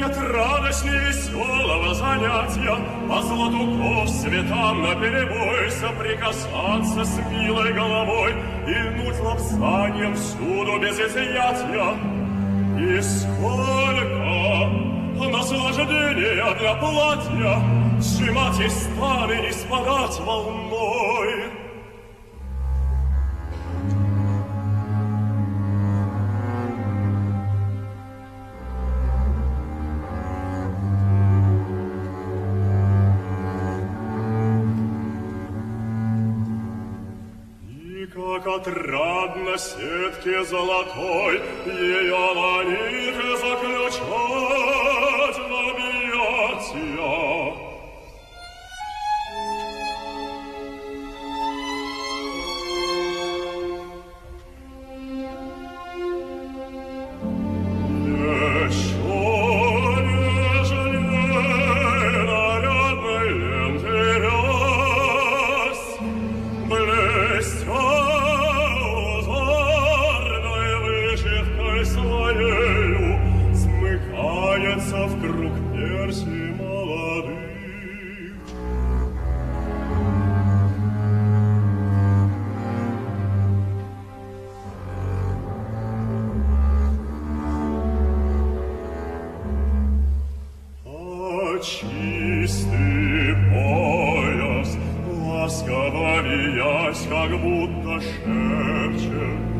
Нет радостней веселого занятия по золоту ков цветам наперебой соприкасаться с милой головой и льнуть лапзанием всюду без изъятия. И сколько наслаждения для платья сжимать и станы и спадать волной. Как отрадно сетке золотой ее ланиты заключать в объятия. Вкруг перси молодых. А чистый пояс, ласково виясь, как будто шепчет: